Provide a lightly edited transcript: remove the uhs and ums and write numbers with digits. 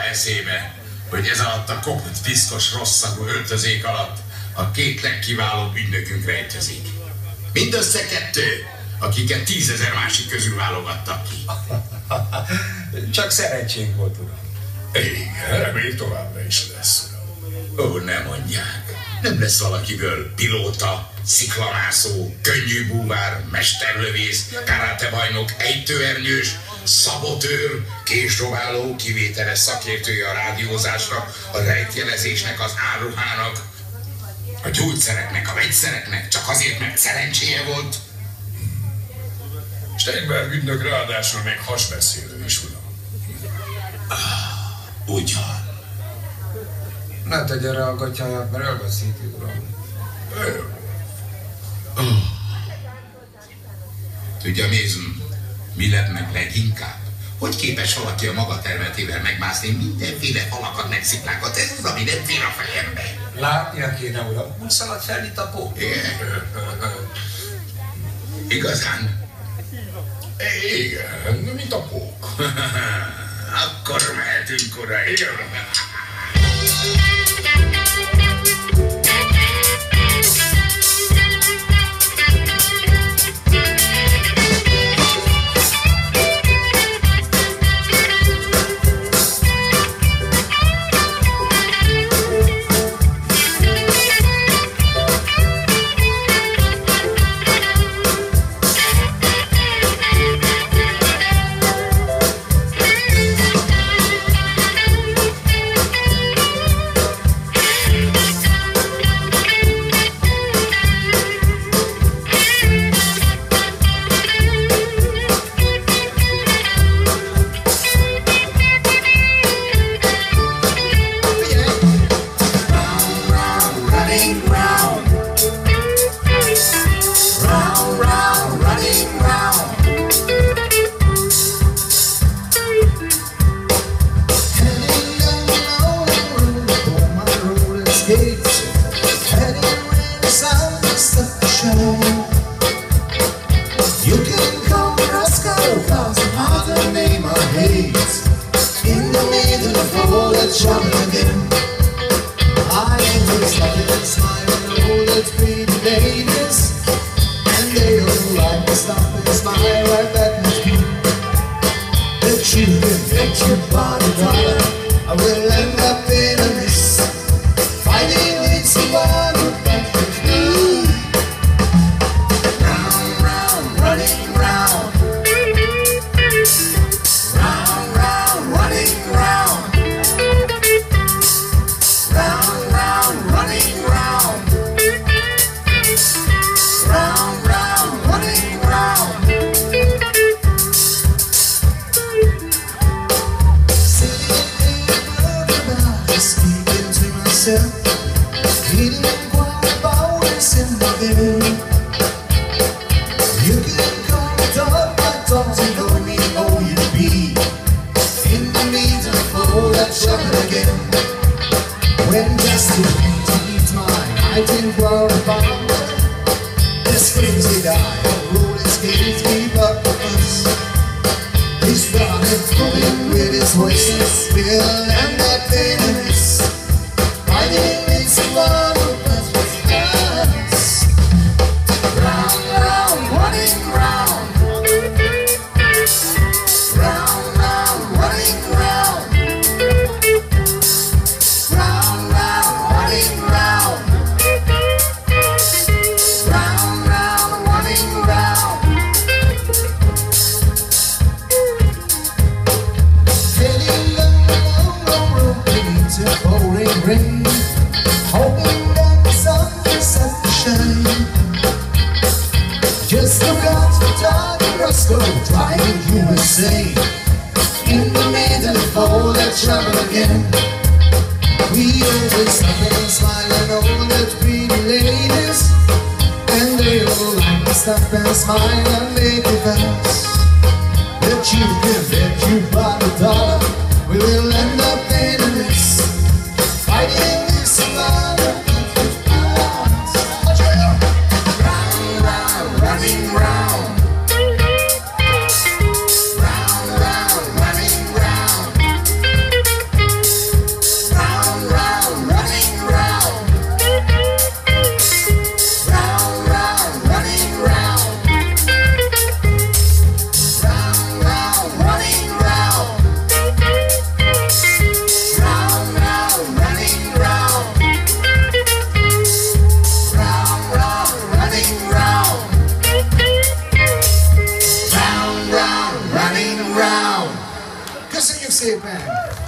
eszébe, hogy ez alatt a kopott, piszkos, rosszagú öltözék alatt a két legkiválóbb ügynökünk rejtőzik. Mindössze 2, akiket 10 000 másik közül válogattak ki. Csak szerencsénk volt, uram. Igen, remény továbbra is lesz. Ó, ne mondják. Nem lesz valakiből pilóta, sziklamászó, könnyű búvár, mesterlövész, karatebajnok, ejtőernyős, szabotőr, késdobáló, kivételes szakértője a rádiózásnak, a rejtjelezésnek, az áruhának, a gyógyszereknek, a vegyszereknek, csak azért, mert szerencséje volt. Steinberg ügynök ráadásul még hasbeszélő is, uram. Ugyan. Ne tegye rá a gatyáját, mert elveszíti, uram. Tudja, Mézm, mi lett meg leginkább? Hogy képes valaki a maga termetével megmászni mindenféle falakat, meg sziklákat? Ez az, ami nem fér a fejembe. Látnia kéne, uram. Úgy szalad fel, mint a pó. Igazán? Igen, mint a pók. Akkor mehetünk, uraim. szépen!